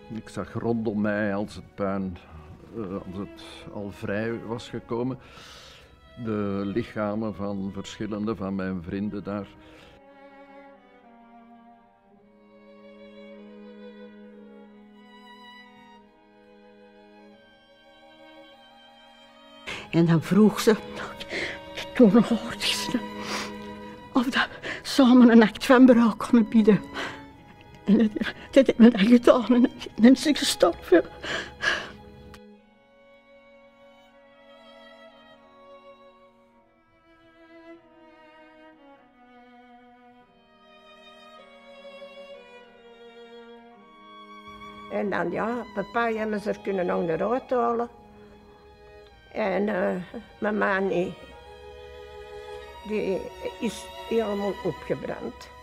Ik zag rondom mij, als het puin als het al vrij was gekomen, de lichamen van verschillende van mijn vrienden daar. En dan vroeg ze, toen nog hoorde of dat we samen een act van berouw konden bieden. En dat heeft me dan gedaan en dan is ik gestorven. En dan ja, papa hebben ze er kunnen nog naar uithalen. En mijn man die is helemaal opgebrand.